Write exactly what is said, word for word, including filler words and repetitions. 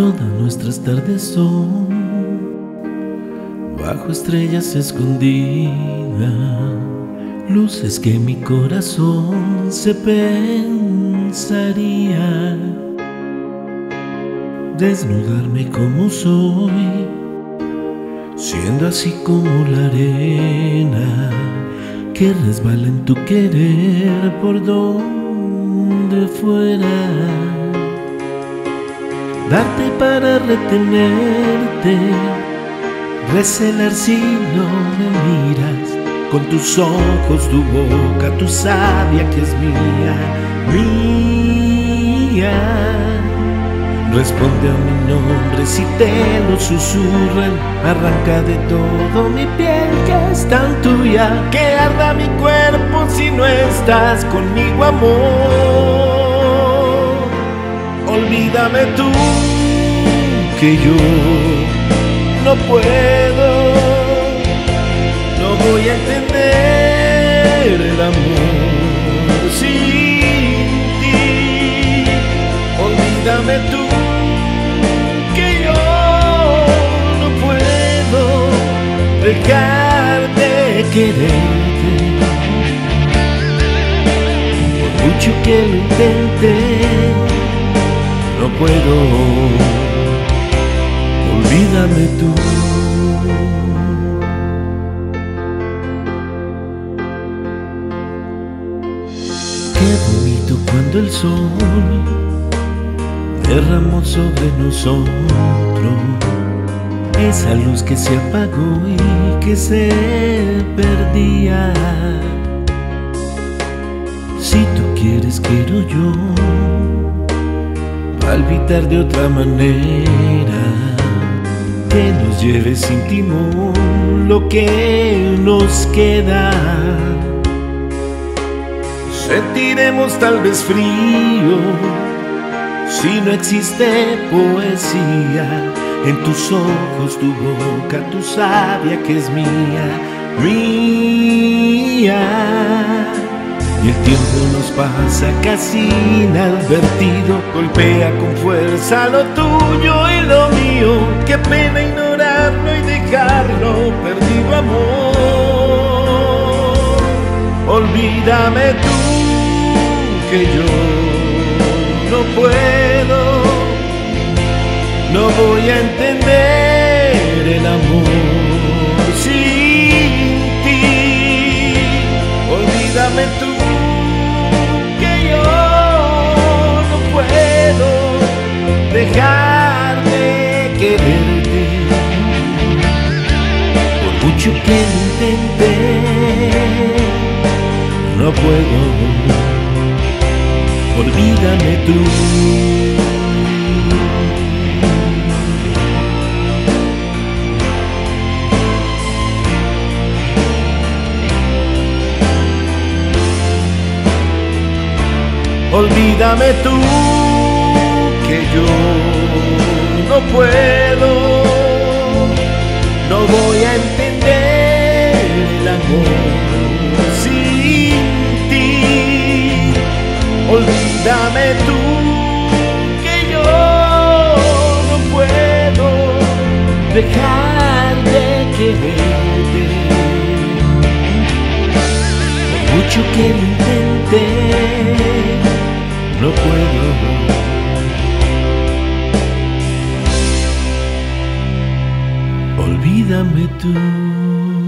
Todas nuestras tardes son bajo estrellas escondidas, luces que mi corazón se pensaría. Desnudarme como soy, siendo así como la arena que resbala en tu querer por donde fuera. Darte para retenerte, recelar si no me miras, con tus ojos, tu boca, tu savia que es mía, mía. Responde a mi nombre si te lo susurran, arranca de todo mi piel que es tan tuya, que arda mi cuerpo si no estás conmigo, amor. Olvídame tú, que yo no puedo, no voy a entender el amor sin ti. Olvídame tú, que yo no puedo dejar de quererte. Por mucho que lo intente, no puedo. Olvídame tú. Qué bonito cuando el sol derramó sobre nosotros esa luz que se apagó y que se perdía. Si tú quieres, quiero yo palpitar de otra manera, que nos lleve sin timón lo que nos queda. Sentiremos tal vez frío si no existe poesía en tus ojos, tu boca, tu savia que es mía, mía. Y el tiempo nos pasa casi inadvertido, golpea con fuerza lo tuyo y lo mío. Qué pena ignorarlo y dejarlo perdido, amor. Olvídame tú, que yo no puedo, no voy a entender el amor sin ti. Olvídame tú, dejar de quererte. Por mucho que lo intenté, no puedo. Olvídame tú. Olvídame tú, que yo no puedo, no voy a entender el amor sin ti. Olvídame tú, que yo no puedo dejar de quererte. Por mucho que lo intenté, no puedo. Olvídame tú.